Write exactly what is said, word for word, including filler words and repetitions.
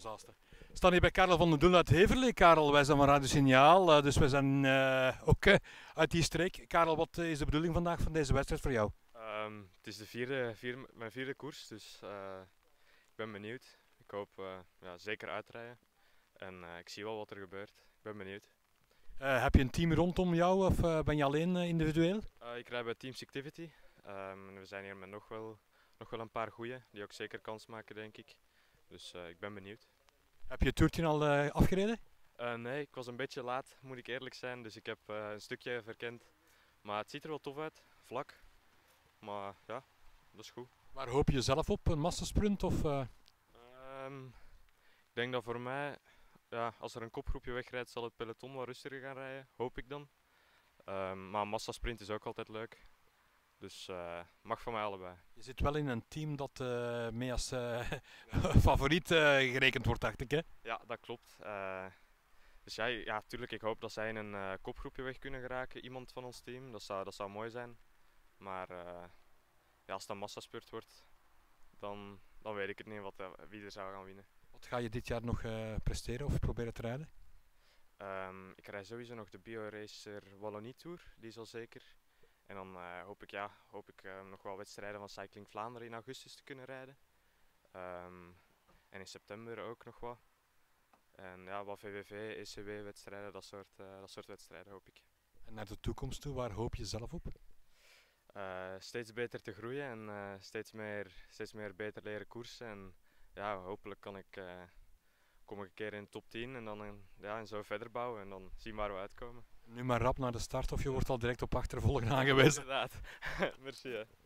ons Aalsten. We staan hier bij Karel van den Doel uit Heverlee. Karel, wij zijn van Radio Signaal, uh, dus wij zijn uh, ook uh, uit die streek. Karel, wat is de bedoeling vandaag van deze wedstrijd voor jou? Um, het is de vierde, vier, mijn vierde koers, dus uh, ik ben benieuwd. Ik hoop uh, ja, zeker uitrijden en uh, ik zie wel wat er gebeurt. Ik ben benieuwd. Uh, heb je een team rondom jou of uh, ben je alleen uh, individueel? Uh, ik rijd bij Team Activity. Um, we zijn hier met nog wel, nog wel een paar goeie die ook zeker kans maken, denk ik. Dus uh, ik ben benieuwd. Heb je het toertje al uh, afgereden? Uh, nee, ik was een beetje laat, moet ik eerlijk zijn. Dus ik heb uh, een stukje verkend. Maar het ziet er wel tof uit, vlak. Maar ja, dat is goed. Waar hoop je zelf op? Een massasprint of... Uh... Um, ik denk dat voor mij, ja, als er een kopgroepje wegrijdt, zal het peloton wat rustiger gaan rijden. Hoop ik dan. Um, maar een massasprint is ook altijd leuk. Dus uh, mag van mij allebei. Je zit wel in een team dat uh, mee als uh, favoriet uh, gerekend wordt, dacht ik, hè? Ja, dat klopt. Uh, dus ja, ja, tuurlijk, ik hoop dat zij in een uh, kopgroepje weg kunnen geraken, iemand van ons team. Dat zou, dat zou mooi zijn. Maar uh, ja, als het een massaspurt wordt, dan, dan weet ik het niet wat, uh, wie er zou gaan winnen. Wat ga je dit jaar nog uh, presteren of proberen te rijden? Um, ik rijd sowieso nog de BioRacer Wallonie Tour, die is al zeker. En dan uh, hoop ik, ja, hoop ik uh, nog wel wedstrijden van Cycling Vlaanderen in augustus te kunnen rijden. Um, en in september ook nog wat. En ja, wat V W V, E C W-wedstrijden, dat soort, uh, dat soort wedstrijden hoop ik. En naar de toekomst toe, waar hoop je zelf op? Uh, steeds beter te groeien en uh, steeds, meer, steeds meer beter leren koersen. En ja, hopelijk kan ik, uh, kom ik een keer in de top tien en dan in, ja, en zo verder bouwen en dan zien we waar we uitkomen. Nu maar rap naar de start of je wordt al direct op achtervolgen aangewezen. Inderdaad, merci. Hè.